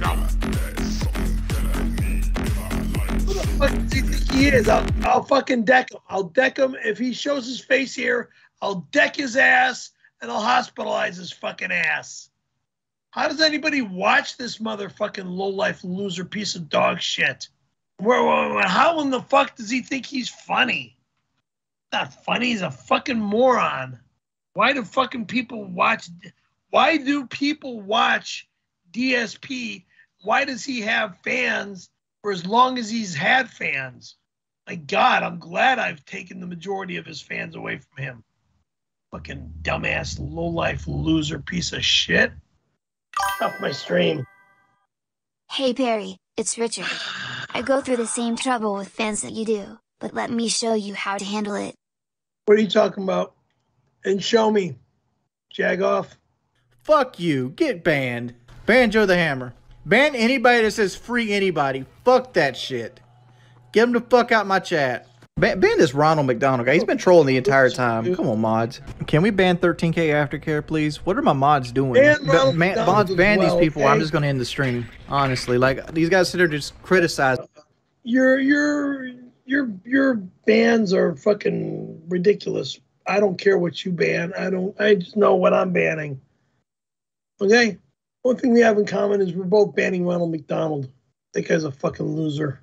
Who the fuck does he think he is? I'll, I'll fucking deck him. I'll deck him. If he shows his face here, I'll deck his ass and I'll hospitalize his fucking ass. How does anybody watch this motherfucking low-life loser piece of dog shit? Where, where, how in the fuck does he think he's funny? Not funny. He's a fucking moron. Why do fucking people watch? Why do people watch D S P? Why does he have fans for as long as he's had fans? My God, I'm glad I've taken the majority of his fans away from him. Fucking dumbass, lowlife, loser, piece of shit. Off my stream. Hey Perry, it's Richard. I go through the same trouble with fans that you do, but let me show you how to handle it. What are you talking about? And show me. Jagoff. Fuck you. Get banned. Ban Joe the Hammer. Ban anybody that says free anybody. Fuck that shit. Get him the fuck out my chat. Ban, ban this Ronald McDonald guy. He's been trolling the entire time. Come on, mods. Can we ban thirteen K Aftercare, please? What are my mods doing? Ban Ba- Ronald man, McDonald mods, as ban well, these people. okay? I'm just going to end the stream. Honestly. Like, these guys sit there just criticize. Your your your your bans are fucking ridiculous. I don't care what you ban. I don't. I just know what I'm banning. Okay. One thing we have in common is we're both banning Ronald McDonald. That guy's a fucking loser.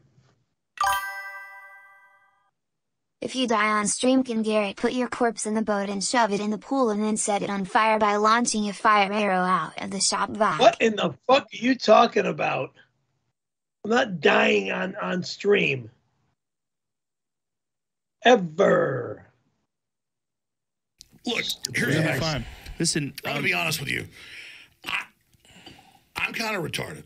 If you die on stream, can Garrett put your corpse in the boat and shove it in the pool and then set it on fire by launching a fire arrow out of the shop vac? What in the fuck are you talking about? I'm not dying on, on stream. Ever. Look, here's the thing. Listen, I'm gonna be honest with you. I, I'm kind of retarded.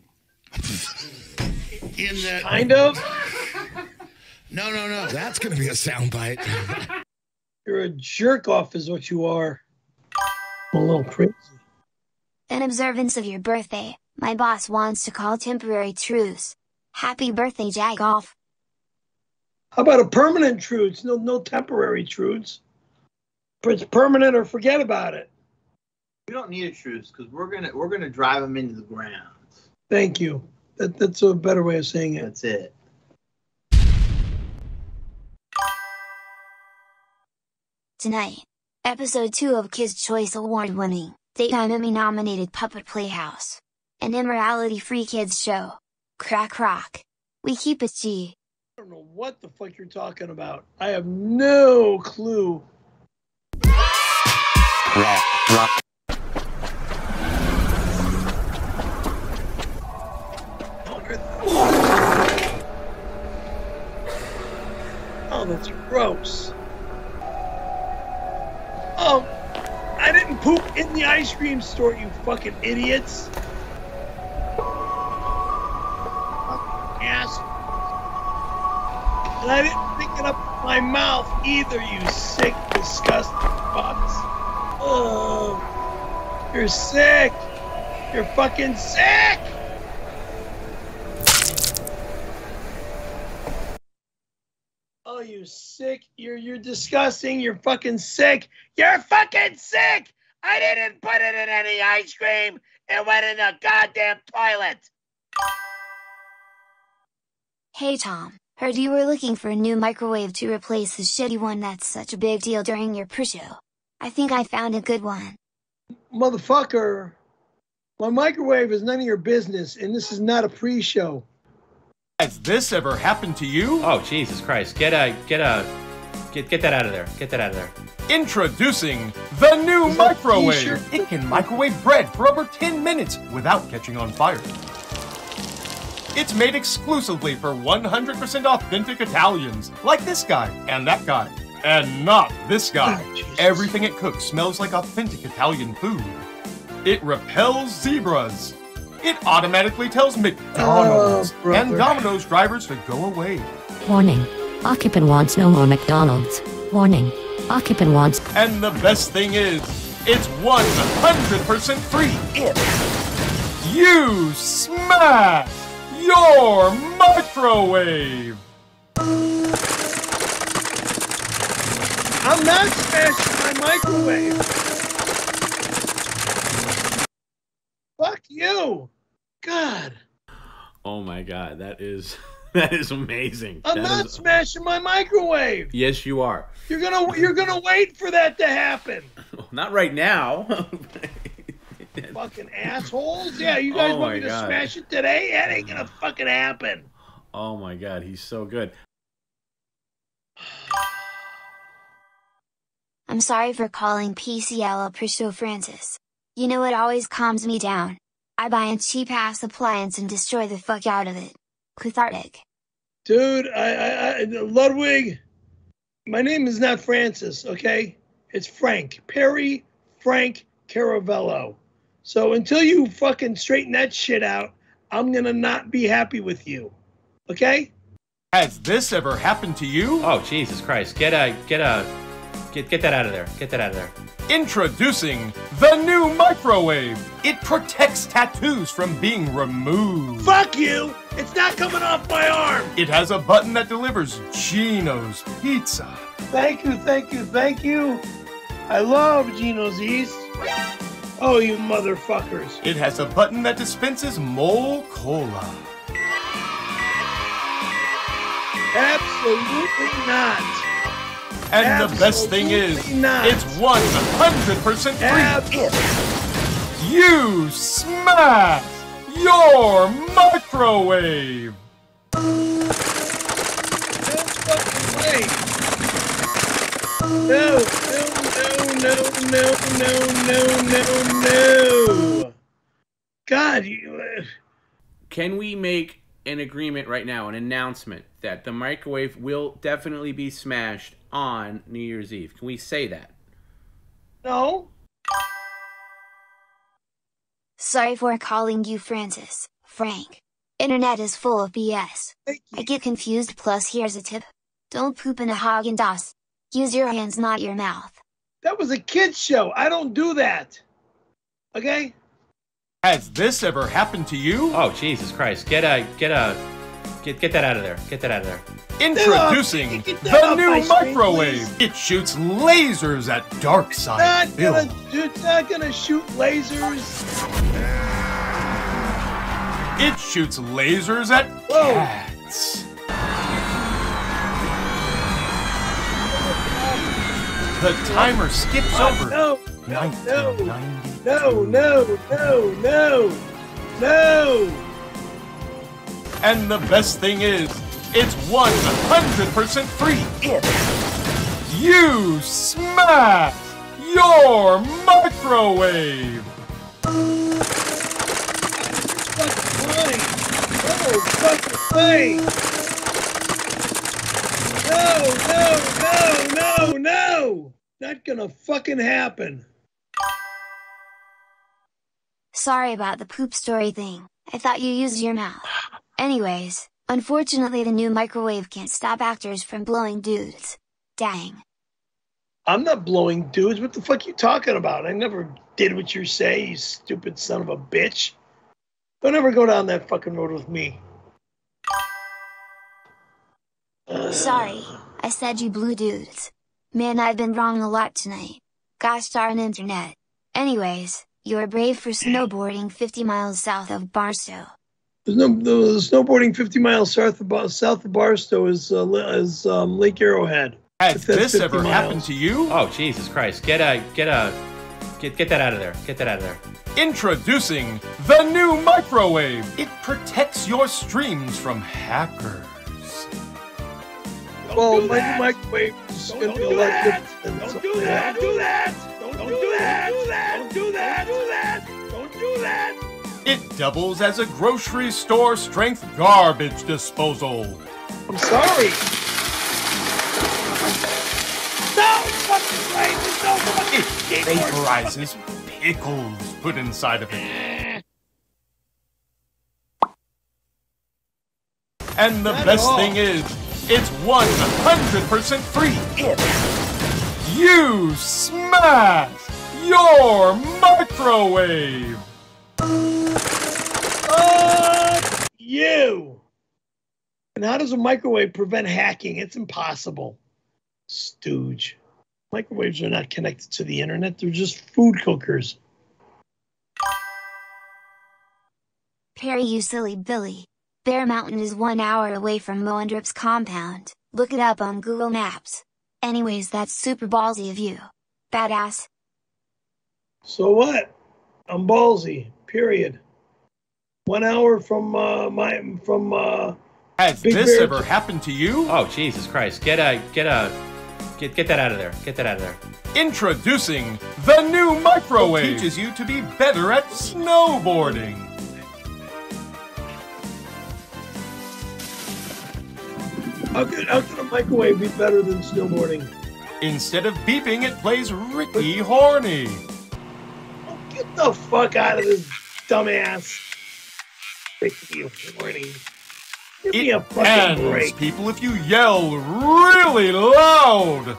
In that, kind of. No, no, no. That's gonna be a soundbite. You're a jerk off, is what you are. I'm a little crazy. In observance of your birthday, my boss wants to call temporary truce. Happy birthday, Jagoff. How about a permanent truce? No, no temporary truce. It's permanent or forget about it. We don't need a truce because we're gonna we're gonna drive them into the ground. Thank you. That that's a better way of saying it. That's it. Tonight, episode two of Kids' Choice Award-winning, Daytime Emmy-nominated Puppet Playhouse, an immorality-free kids show. Crack Rock. We keep it G. I don't know what the fuck you're talking about. I have no clue. Rock, rock. Oh, that's gross. Oh, I didn't poop in the ice cream store, you fucking idiots. Ass. And I didn't pick it up with my mouth either, you sick, disgusting fucks. Oh, you're sick. You're fucking sick. Oh, you sick. You're you're disgusting. You're fucking sick. You're fucking sick. I didn't put it in any ice cream. It went in the goddamn toilet. Hey Tom, heard you were looking for a new microwave to replace the shitty one that's such a big deal during your pre-show. I think I found a good one. Motherfucker, my microwave is none of your business, and this is not a pre-show. Has this ever happened to you? Oh, Jesus Christ. Get a, get a, get, get that out of there. Get that out of there. Introducing the new microwave. It can microwave bread for over ten minutes without catching on fire. It's made exclusively for one hundred percent authentic Italians, like this guy and that guy, and not this guy. Oh, everything it cooks smells like authentic Italian food. It repels zebras. It automatically tells McDonald's Oh, and Domino's drivers to go away. Warning. Occupant wants no more McDonald's. Warning. Occupant wants... And the best thing is, it's one hundred percent free if you smash your microwave. I'm not smashing my microwave. Fuck you. God. Oh my God, that is that is amazing. I'm That not is- smashing my microwave. Yes, you are. You're gonna you're gonna wait for that to happen. Not right now. Fucking assholes. Yeah, you guys Oh want my me to God. smash it today? That ain't gonna fucking happen. Oh my God, he's so good. I'm sorry for calling P C L a Pristo Francis. You know it always calms me down. I buy a cheap-ass appliance and destroy the fuck out of it. Cathartic. Dude, I, I, I, Ludwig, my name is not Francis, okay? It's Frank. Perry Frank Caravello. So until you fucking straighten that shit out, I'm gonna not be happy with you. Okay? Has this ever happened to you? Oh, Jesus Christ. Get a, get a, get, get that out of there. Get that out of there. Introducing the new microwave. It protects tattoos from being removed. Fuck you! It's not coming off my arm! It has a button that delivers Gino's Pizza. Thank you, thank you, thank you. I love Gino's East. Oh, you motherfuckers. It has a button that dispenses Mole Cola. Absolutely not. And Absolutely the best thing is, not. it's one hundred percent free. Absolutely. You smash your microwave. No fucking way. No, no, no, no, no, no, no, no. God, you... Uh... Can we make an agreement right now, an announcement, that the microwave will definitely be smashed on New Year's Eve? Can we say that? No. Sorry for calling you Francis, Frank. Internet is full of B S. I get confused, plus here's a tip. Don't poop in a Haagen-Dazs. Use your hands, not your mouth. That was a kid's show. I don't do that. Okay? Has this ever happened to you? Oh, Jesus Christ. Get a, get a, get, get that out of there. Get that out of there. Introducing the new microwave. It shoots lasers at dark side. Not gonna, it's not gonna shoot lasers. It shoots lasers at Whoa. cats. The timer skips over. No, nineteen ninety. No, no, no, no, no. And the best thing is, it's one hundred percent free. You smash your microwave. No fucking way. No, no, no, no, no. Not gonna fucking happen. Sorry about the poop story thing. I thought you used your mouth. Anyways, unfortunately the new microwave can't stop actors from blowing dudes. Dang. I'm not blowing dudes. What the fuck you talking about? I never did what you say, you stupid son of a bitch. Don't ever go down that fucking road with me. Sorry, I said you blew dudes. Man, I've been wrong a lot tonight. Gosh darn internet. Anyways, you're brave for snowboarding fifty miles south of Barstow. There's no the snowboarding fifty miles south of south of Barstow is uh, is um, Lake Arrowhead. Has this ever miles. happened to you? Oh, Jesus Christ. Get a, get a, get, get that out of there. Get that out of there. Introducing the new microwave. It protects your streams from hackers. Don't well, my new microwave is going to be a lot different. Don't do that. Don't do that. Don't do that. Don't do that. Do that. Don't do that. It doubles as a grocery store strength garbage disposal. I'm sorry. No fucking way. There's no fucking It vaporizes pickles put inside of it. And the Not best thing is, it's one hundred percent free. You smash your microwave. Fuck you. And how does a microwave prevent hacking? It's impossible. Stooge. Microwaves are not connected to the internet. They're just food cookers. Perry, you silly Billy. Bear Mountain is one hour away from Moendrip's compound. Look it up on Google Maps. Anyways, that's super ballsy of you. Badass. So what? I'm ballsy. Period. One hour from uh, my from. Uh, Has Big this Bear ever happened to you? Oh, Jesus Christ. Get a, get a, Get get that out of there. Get that out of there. Introducing the new microwave. Teaches you to be better at snowboarding. How could, how could a microwave be better than snowboarding? Instead of beeping, it plays Ricky Horny. Oh, get the fuck out of this dumbass. Ricky Horny. Give me a fucking And break. people if you yell really loud.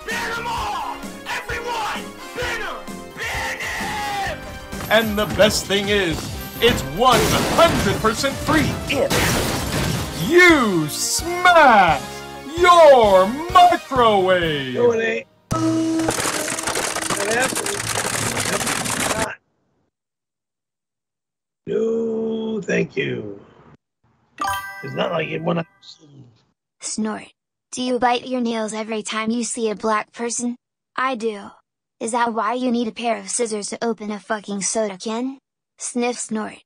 And the best thing is, it's one hundred percent free if you smash your microwave. No, it ain't. What happened? Not. No, thank you. It's not like it when I... Snort. Do you bite your nails every time you see a black person? I do. Is that why you need a pair of scissors to open a fucking soda can? Sniff snort.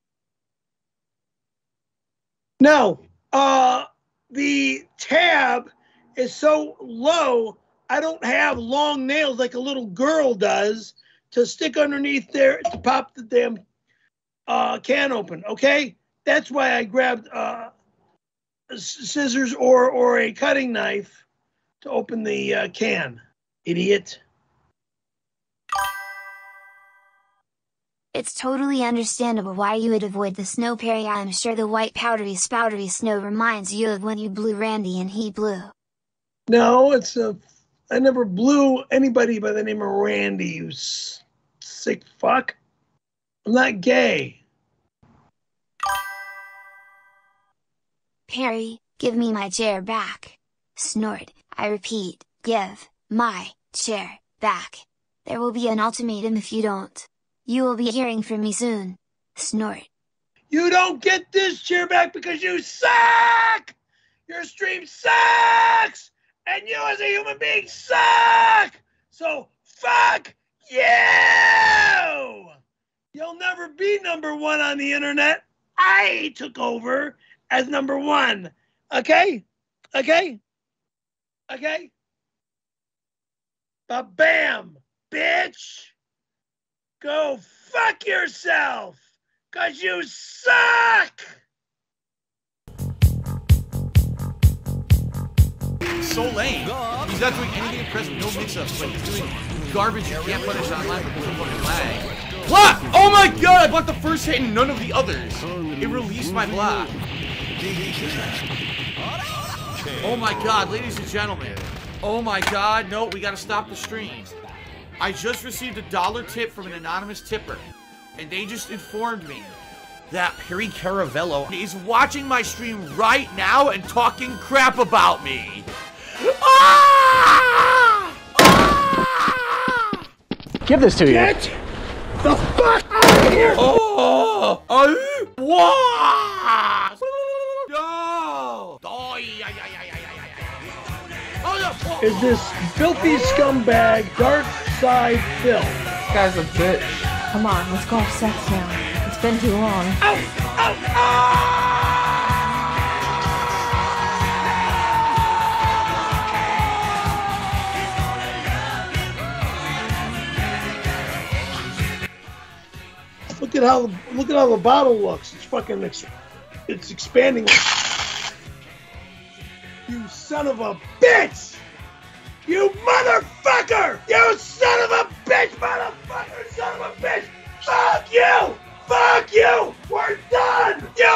No, uh, the tab is so low, I don't have long nails like a little girl does to stick underneath there to pop the damn uh, can open, okay? That's why I grabbed uh, scissors or, or a cutting knife to open the uh, can, idiot. It's totally understandable why you would avoid the snow Perry. I'm sure the white powdery spoutery snow reminds you of when you blew Randy and he blew. No, it's a. I never blew anybody by the name of Randy, you s- sick fuck. I'm not gay. Perry, give me my chair back. Snort, I repeat, give my chair back. There will be an ultimatum if you don't. You will be hearing from me soon. Snort. You don't get this chair back because you suck! Your stream sucks! And you as a human being suck! So fuck you! You'll never be number one on the internet. I took over as number one. Okay? Okay? Okay? Ba-bam, bitch! Go fuck yourself! Cause you suck! So lame. He's not doing anything impressive, no mix-ups, but he's doing garbage you can't punish online because of fucking lag. Block! Oh my god, I bought the first hit and none of the others. It released my block. Oh my god, ladies and gentlemen. Oh my god, no, we gotta stop the stream. I just received a dollar tip from an anonymous tipper, and they just informed me that Perry Caravello is watching my stream right now and talking crap about me. Ah! Ah! Give this to you. Get the fuck out of here! Oh! Oh! What? No! Oh, yeah, yeah, yeah, yeah, yeah. Oh, no! Is this filthy scumbag dark side Phil? This guy's a bitch. Come on, let's go have sex now. It's been too long. Ow! Ow! Ow! Look at how look at how the bottle looks. It's fucking ex it's expanding. You son of a bitch! You motherfucker! You son of a bitch, motherfucker, son of a bitch! Fuck you! Fuck you! We're done! You